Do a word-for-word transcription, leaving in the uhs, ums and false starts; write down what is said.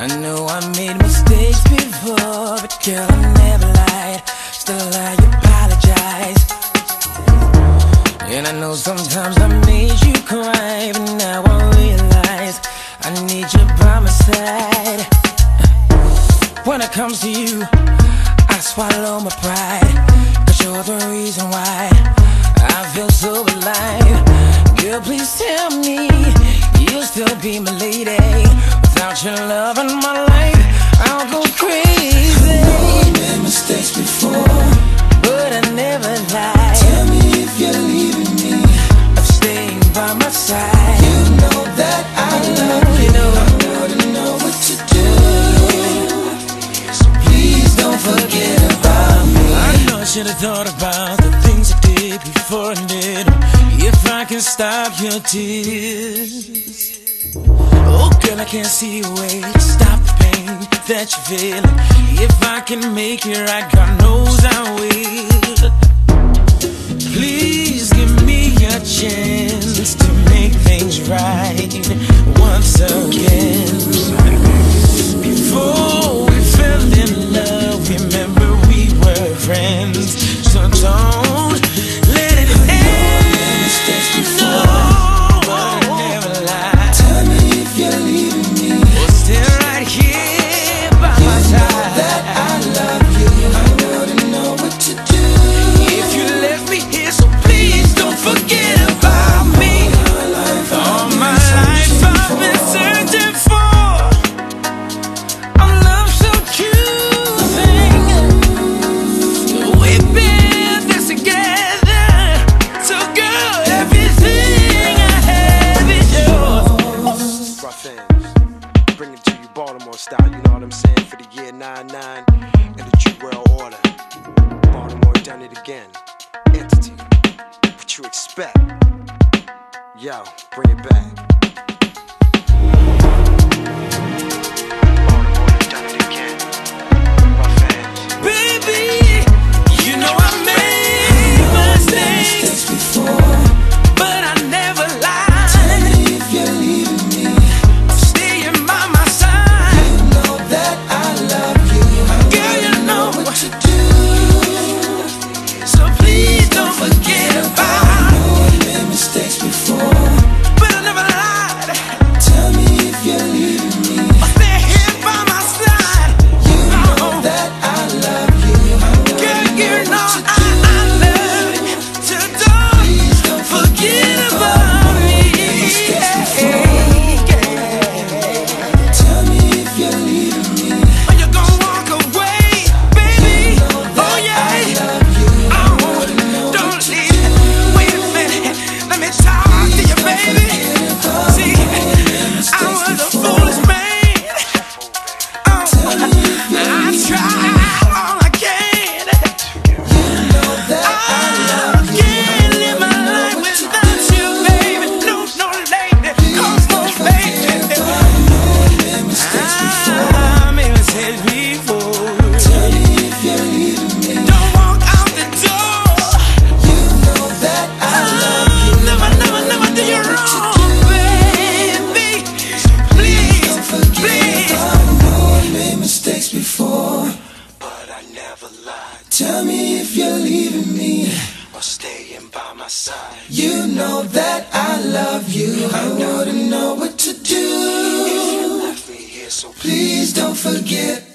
know I made mistakes before, but girl, I never lied. Still I apologize. And I know sometimes I made you cry, but now I realize I need you by my side. When it comes to you, I swallow my pride, 'cause you're the reason why I feel so alive. Girl, please tell me you'll still be my lady. Without your love in my life, I'll go crazy. I know I made mistakes before, but I never lied. Tell me if you're leaving me, I'm staying by my side. You know that I love you, you know I wanna know what to do. So please don't forget about me. I know I should have thought about the things I did before I did. If I can stop your tears, oh girl, I can't see a way to stop the pain that you're feeling. If I can make it right, God knows I will. Please give me a chance to make things right once again. Before we fell in love, remember we were friends. So don't let it end. No, but I never lied. Tell me if you're leaving me, We're still right here by my you know side. that I love you, I wanna know what to do. If you left me here, so please don't forget about me. All my life I've been searching for a love so choosing. We've been this together, so good. Everything I have is yours. Ruff Endz, bring it to you Baltimore style, you know what I'm saying? For the year nine nine and the True World Order. Baltimore done it again. Entity, what you expect? Yo, bring it back. Baltimore done it again. Ruff Endz. Baby, you know I made mistakes before, but I never lied. tell me if you're leaving me, I'm staying by my side. you know that I love you, I Girl, you wanna know know what to do. So please don't forget I about. know I made mistakes before, But I never lied. tell me if you're leaving me, I'm staying here by my side. you know that I love you, I Girl, wanna you know know what to I, do. I love you. So don't Please don't forget about me. Tell me if you're leaving me, Or you're gonna walk away, baby. Oh yeah. I love you, I Oh, wanna know don't what to leave. Wait a minute. Let me talk to you, baby. See, I was a foolish man. Oh, I tried all I can. know that I love I can't live my life without you, baby. No, no, lady. Come on, baby. I made mistakes before. Tell me if you're leaving me, Don't walk out the door. you know that I love you, Never, never, never do you wrong, baby. Please, please. I know I made mistakes before, But I never lied, tell me if you're leaving me, or staying by my side. you know that I love you, I wanna know what to do. Left me here, so Please don't forget